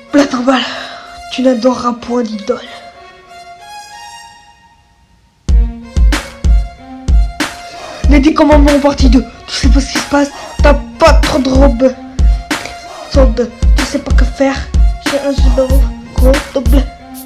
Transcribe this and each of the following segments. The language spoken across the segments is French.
Platambal, tu n'adoreras point d'idole. Les 10 commandements en partie 2. Tu sais pas ce qui se passe, t'as pas trop de robe. Solde, tu sais pas que faire. J'ai un judo gros double.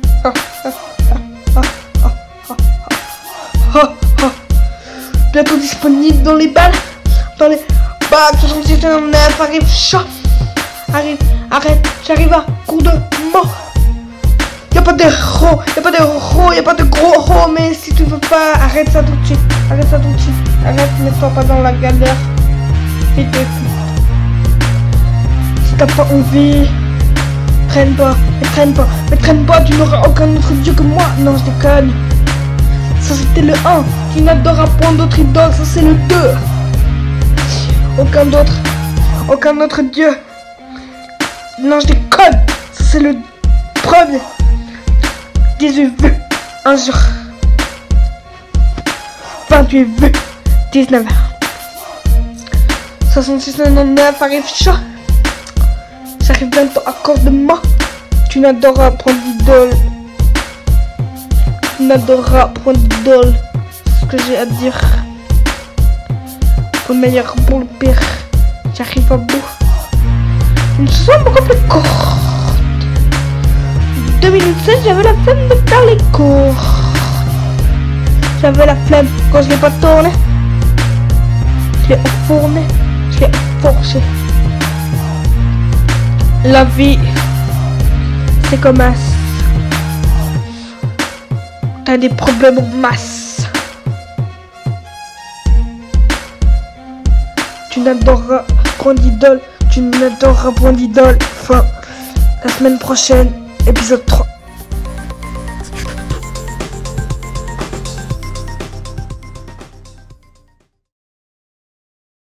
Bientôt disponible dans les balles. Dans les bacs 69 arrive chat. Arrive, arrête, j'arrive à coup de mort. Y'a pas de héros, y'a pas de héros, y'a pas de gros héros. Mais si tu veux pas, arrête ça tout de suite. Arrête ça tout de suite. Arrête, mets-toi pas dans la galère. Fais tes si t'as pas envie, traîne pas, mais traîne pas, tu n'auras aucun autre dieu que moi. Non, je déconne. Ça c'était le 1, tu n'adoreras point d'autre idole, ça c'est le 2. Aucun autre dieu. Non, je déconne. Ça c'est le premier. 18 vues, un jour. 28 vues, 19 heures. 66, 99, arrive chaud. J'arrive bientôt à corps de moi. Tu n'adoreras point d'idole. Tu n'adoreras point d'idole. C'est ce que j'ai à dire. Pour le meilleur, pour le pire. J'arrive à bout. Une chanson beaucoup plus courte. 2007, j'avais la flemme de faire les cours. J'avais la flemme quand je l'ai pas tourné. Je l'ai enfourné. Je l'ai forcé. La vie, c'est comme ça. T'as des problèmes en masse. Tu n'adoreras point d'idole. Tu n'adoreras point d'idole. Fin. La semaine prochaine, épisode 3.